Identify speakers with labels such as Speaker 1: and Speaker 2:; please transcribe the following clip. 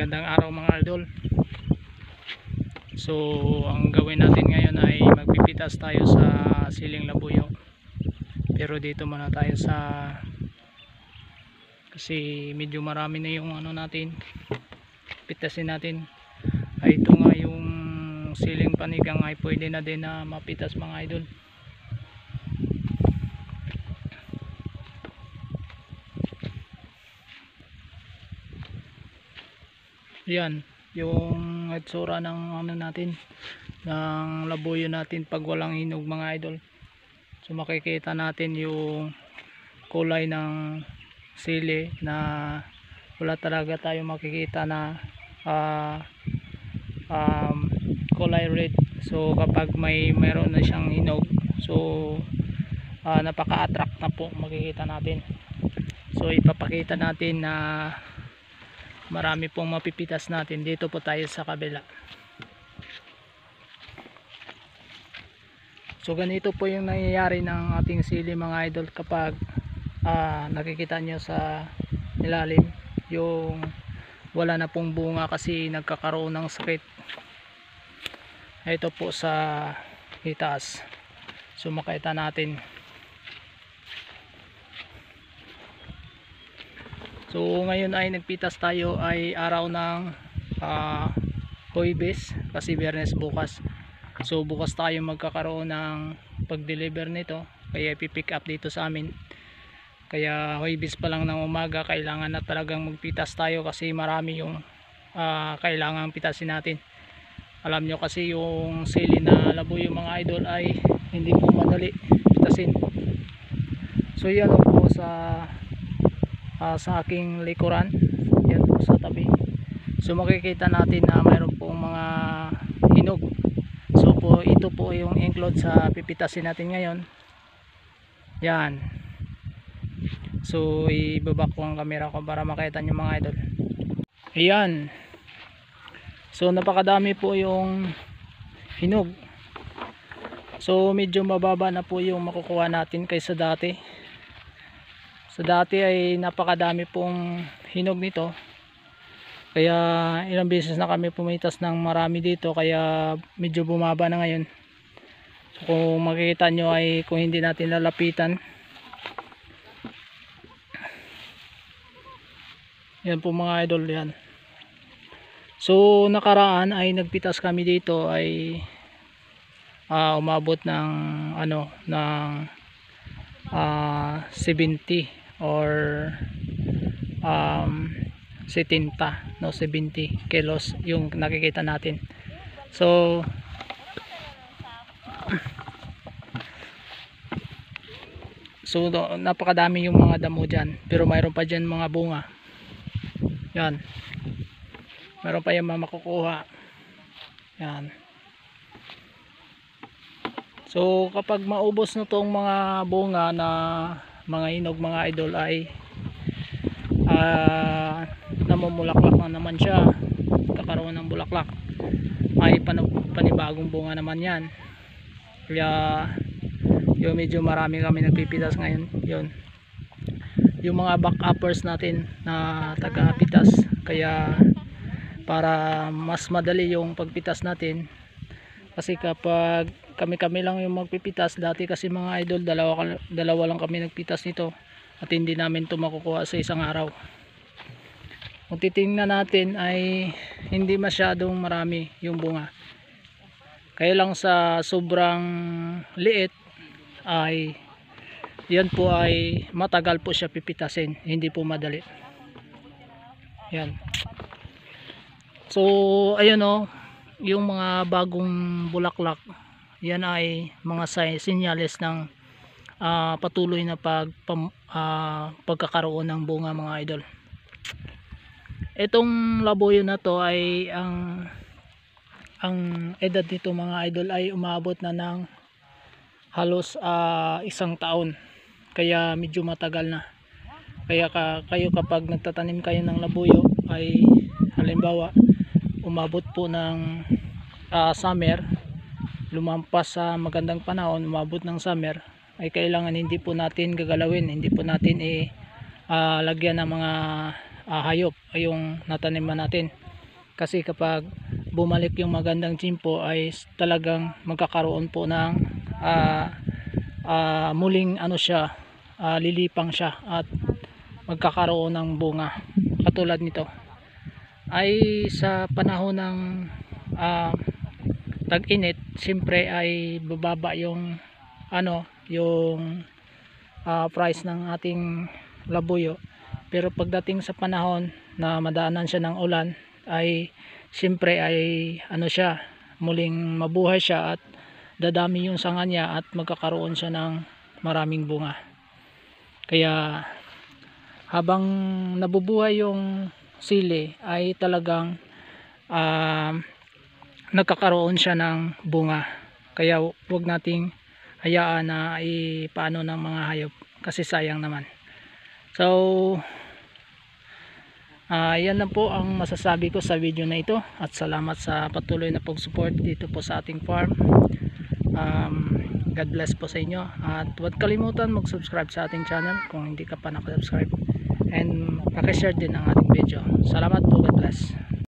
Speaker 1: Magandang araw mga idol. So ang gawin natin ngayon ay magpipitas tayo sa siling labuyo. Pero dito muna tayo kasi medyo marami na yung ano natin, pitasin natin. Ay ito nga yung siling panigang ay pwede na din na mapitas mga idol. Yan yung itsura ng ano natin, ng labuyo natin pag walang hinog mga idol. So makikita natin yung kulay ng sili na wala talaga tayo makikita na kulay red. So kapag mayroon na siyang hinog, so napaka-attract na po makikita natin. So ipapakita natin na marami pong mapipitas natin. Dito po tayo sa kabila. So ganito po yung nangyayari ng ating sili mga idol kapag nakikita nyo sa ilalim yung wala na pong bunga kasi nagkakaroon ng sakit. Ito po sa itaas. So makita natin. So ngayon ay nagpitas tayo ay araw ng Huwebes kasi Biyernes bukas. So bukas tayo magkakaroon ng pag-deliver nito, kaya ipipick up dito sa amin. Kaya Huwebes pa lang ng umaga kailangan na talagang magpitas tayo kasi marami yung kailangan pitasin natin. Alam nyo kasi yung sili na labuyo mga idol ay hindi po madali pitasin. So yan po sa aking likuran, yan po sa tabi. So makikita natin na mayroon pong mga hinog. So po ito po yung include sa pipitasin natin ngayon. Yan. So ibaba ko ang camera ko para makita nyo mga idol. Ayan. So napakadami po yung hinog. So medyo mababa na po yung makukuha natin kaysa dati. Sa dati ay napakadami pong hinog nito. Kaya ilang beses na kami pumitas ng marami dito, kaya medyo bumaba na ngayon. So kung makikita nyo ay kung hindi natin lalapitan. Yan po mga idol yan. So nakaraan ay nagpitas kami dito ay umabot ng ano ng 70 or 70 no 70 kilos yung nakikita natin. So napakadami yung mga damo dyan, pero mayroon pa dyan mga bunga. Yan, mayroon pa yung makukuha. Yan. So kapag maubos na tong mga bunga na mga hinog mga idol ay namumulaklak na naman siya, kakaroon ng bulaklak, ay panibagong bunga naman yan. Kaya yung medyo marami kami nagpipitas ngayon. Yun yung mga back-uppers natin na taga-pitas, kaya para mas madali yung pagpitas natin. Kasi kapag kami lang yung magpipitas dati, kasi mga idol dalawa lang kami nagpitas nito at hindi namin ito makukuha sa isang araw. Kung titingnan natin ay hindi masyadong marami yung bunga, kaya lang sa sobrang liit ay yan po ay matagal po siya pipitasin, hindi po madali. Yan. So ayun o, yung mga bagong bulaklak, yan ay mga senyales ng patuloy na pagkakaroon ng bunga mga idol. Itong labuyo na to ay ang edad nito mga idol ay umabot na ng halos 1 taon, kaya medyo matagal na. Kaya kayo kapag nagtatanim kayo ng labuyo ay halimbawa umabot po ng summer, lumampas sa magandang panahon, umabot ng summer, ay kailangan hindi po natin gagalawin, hindi po natin lagyan ng mga hayop ay yung nataniman natin. kasi kapag bumalik yung magandang tiyempo ay talagang magkakaroon po ng muling ano siya, lilipang siya at magkakaroon ng bunga. Katulad nito ay sa panahon ng tag-init, siyempre ay bababa yung yung price ng ating labuyo, pero pagdating sa panahon na madaanan siya ng ulan ay siyempre ay siya, muling mabuhay siya at dadami yung sanga niya at magkakaroon siya ng maraming bunga. Kaya habang nabubuhay yung sili ay talagang nagkakaroon siya ng bunga. Kaya huwag nating hayaan na ipaano ng mga hayop kasi sayang naman. So yan na po ang masasabi ko sa video na ito, at salamat sa patuloy na pag-support dito po sa ating farm. God bless po sa inyo, at huwag kalimutan mag-subscribe sa ating channel kung hindi ka pa nakasubscribe, and pakishare din ang ating video. Salamat po, God bless.